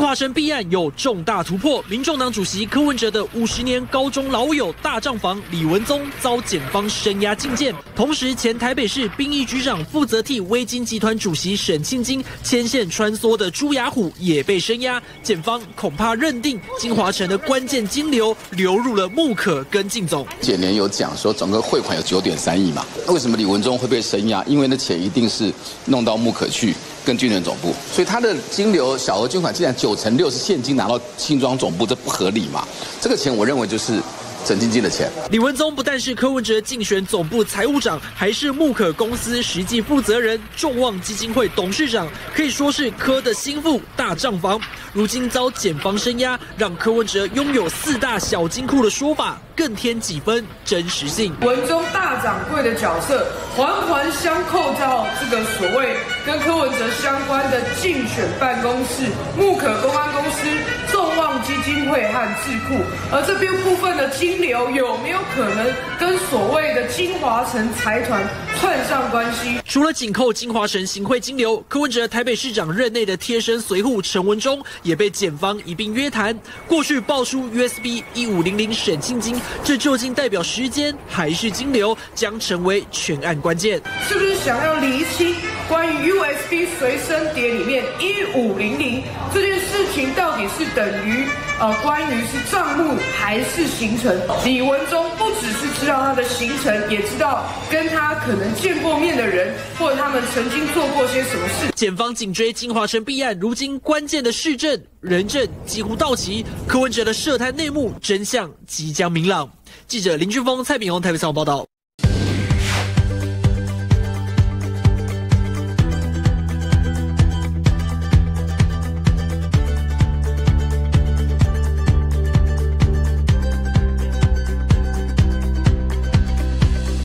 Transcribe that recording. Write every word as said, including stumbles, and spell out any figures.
华城弊案有重大突破，民众党主席柯文哲的五十年高中老友大账房李文宗遭检方声押禁见，同时前台北市兵役局长负责替威金集团主席沈庆金牵线穿梭的朱雅虎也被声押，检方恐怕认定金华城的关键金流流入了木可跟靳总。 检联有讲说，整个汇款有九点三亿嘛，为什么李文宗会被声押？因为那钱一定是弄到木可去。 跟军人总部，所以他的金流小额捐款竟然九成六是现金拿到新庄总部，这不合理嘛？这个钱我认为就是沈庆金的钱。 李文宗不但是柯文哲竞选总部财务长，还是木可公司实际负责人、众望基金会董事长，可以说是柯的心腹大账房。如今遭检方声押，让柯文哲拥有四大小金库的说法更添几分真实性。 文宗大掌柜的角色环环相扣到这个所谓跟柯文哲相关的竞选办公室、木可公安公司、众望基金会和智库，而这边部分的金流有没有可能跟所谓的金华城财团串上关系？ 除了紧扣金华城行贿金流，柯文哲台北市长任内的贴身随护陈文忠也被检方一并约谈。过去爆出 U S B 一五零零沈庆金，这究竟代表时间还是金流，将成为全案关键。 是不是想要厘清关于 U S B 随身碟里面一五零零这件事情，到底是等于呃关于是账目还是行程？李文忠不只是知道他的行程，也知道跟他可能见过面的人，或者他们曾经做过些什么事。 检方紧追金华城弊案，如今关键的市政、人证几乎到齐，柯文哲的涉贪内幕真相即将明朗。记者林俊峰、蔡炳宏台北采访报道。